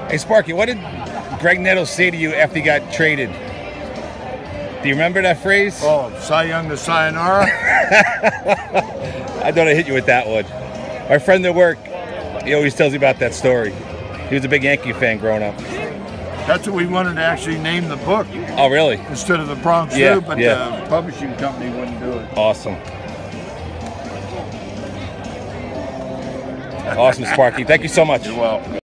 Hey, Sparky, what did Greg Nettles say to you after he got traded? Do you remember that phrase? Oh, Cy Young to sayonara. I thought I hit you with that one. My friend at work, he always tells me about that story. He was a big Yankee fan growing up. That's what we wanted to actually name the book. Oh, really? Instead of the Bronx Zoo, but the publishing company wouldn't do it. Awesome. Awesome, Sparky. Thank you so much. You're welcome.